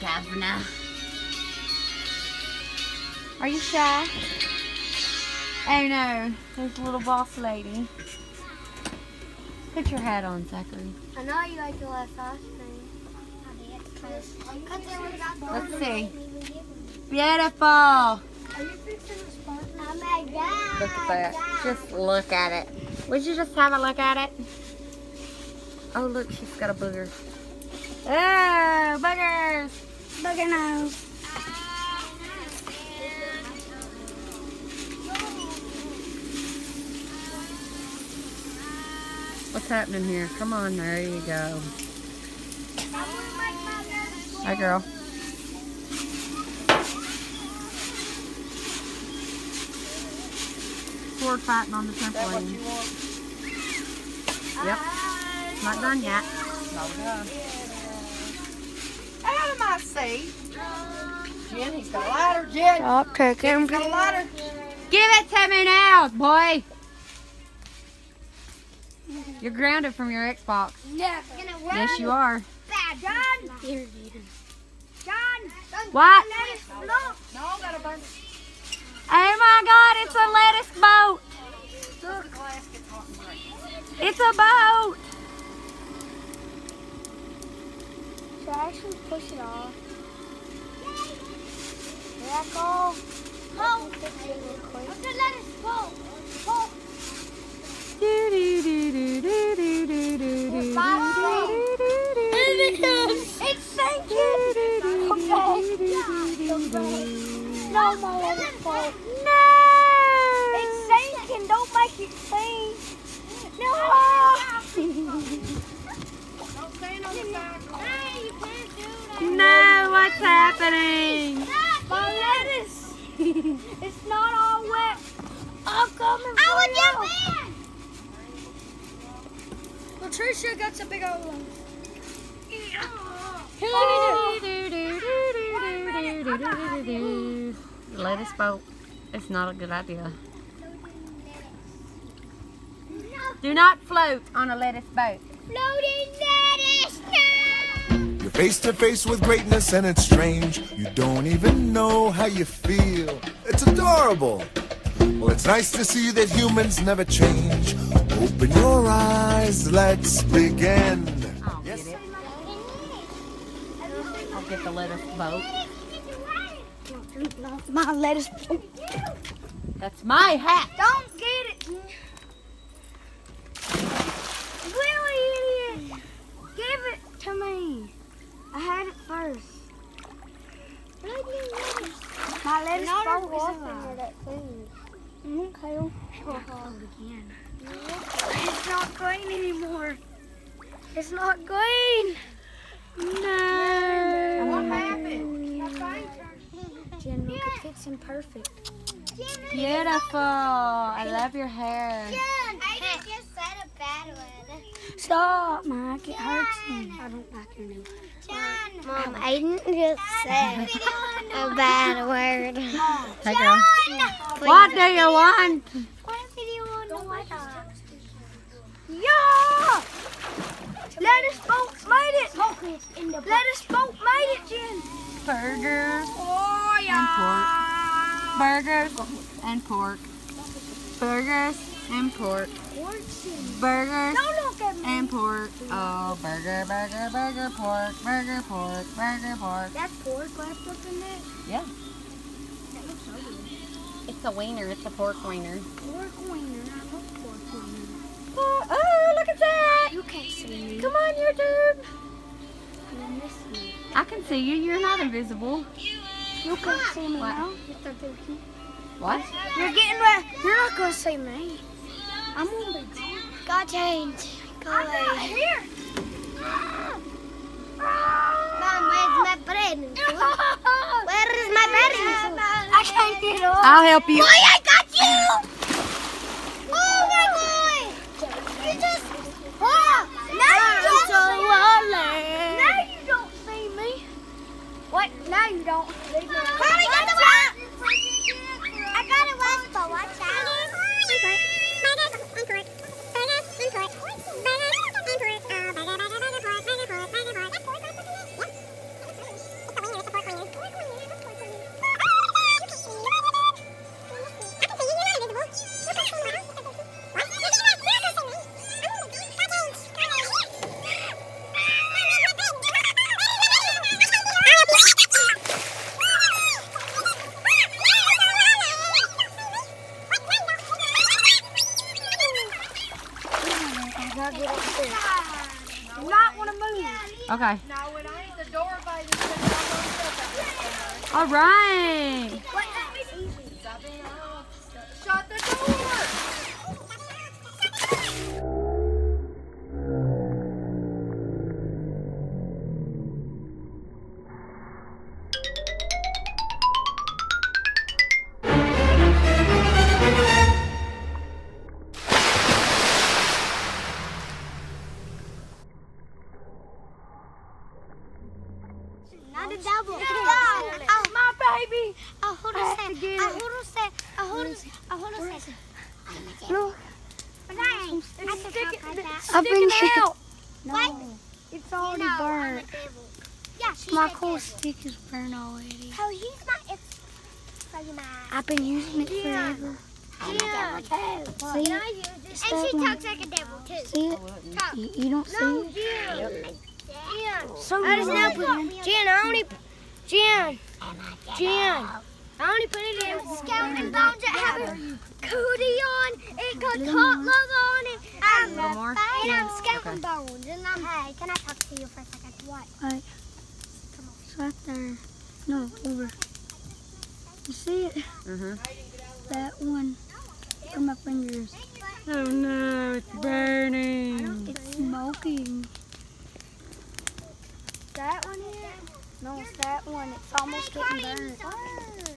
Havna. Are you shy? Oh no, there's a little boss lady. Put your hat on, Zachary. I know you like the last ice cream. Let's see. Beautiful. Are you fixing the sponge? Oh my God. Look at that. Just look at it. Would you just have a look at it? Oh, look, she's got a booger. Oh, buggers. Booger nose. What's happening here? Come on, there you go. Hi, girl. Sword fighting on the trampoline. Yep. Not done yet. Not done. Out of my seat. Jen, he's got a ladder, Jen. Stop taking. He's got a ladder. Give it to me now, boy. You're grounded from your Xbox. Yeah. Yes, you are. John. Here, John. What? Look. No, that a bunch. Oh my God, it's a lettuce boat. The glass gets hot and great. It's a boat. Should I actually push it off? Here I go. Oh, the lettuce boat. Oh. It's sinking. No, my lettuce boat. No. It's sinking. Don't make it sink. No. Don't stand on the side. Hey, you can't do that. No, what's happening? My lettuce. It's not all wet. I'm coming for you. Latricia got some big old ones. Lettuce boat. It's not a good idea. Do not float on a lettuce boat. Floating lettuce. No. You're face to face with greatness and it's strange. You don't even know how you feel. It's adorable. Well, it's nice to see that humans never change. Open your eyes, let's begin. I'll get it. I'll get the lettuce boat. My lettuce boat. That's my hat. Don't get it. Really, idiot. Give it to me. I had it first. My lettuce boat is alive. Okay. Again. It's not green anymore. It's not green. No. What happened? Jen, look, it fits in perfect. Beautiful. I love your hair. I just said a bad word. Stop, Mike. It hurts me. I don't like your new hair. Mom, I didn't just say a bad word. Hey, girl. What do you want? Yeah! Lettuce boat made it! Lettuce boat made it, Jen! Burgers Oh, and pork. Burgers and pork. Burgers and pork. Burgers Don't look at me. and pork. Oh, burger, pork, pork. That's pork left up in there? Yeah. That looks so good. It's a wiener. It's a pork wiener. Pork wiener. I love pork wiener. Oh, look at that. You can't see me. Come on, YouTube. You miss me. I can see you. You're not invisible. You can't see me What? now. Mr. Turkey. What? You're getting ready. You're not going to see me. I'm going to be gone. Got change. Go away. Here. Mom, where's my present? Where is my present? I can't get off. I'll help you. Boy, I got you! Oh my God! You just... Oh, now you don't see me. What? Now you don't. Mommy, get the watch! I got a watch, but watch out. Okay. Now when I need the door by the shut All right. the door. Not a double. My baby. Hold on a sec. Look. I've been out. What? It's already burnt. Yeah, My cool stick is burnt already. Oh, he's not. It's pretty mad. I've been using it forever. Yeah. See And it? she talks like a devil too. See it? Talk. You don't see No, it? Jen. So I just you now know. put Jen. I only put it in skeleton bones that have a cootie on. It got hot love on it. A little more? And I'm skeleton bones. And I'm. Hey, can I talk to you for a second? What? Right. It's right there. No, over. You see it? Mm-hmm. That one. From my fingers. Oh no, it's burning. It's smoking. That one here? No, it's that one. It's almost getting burnt.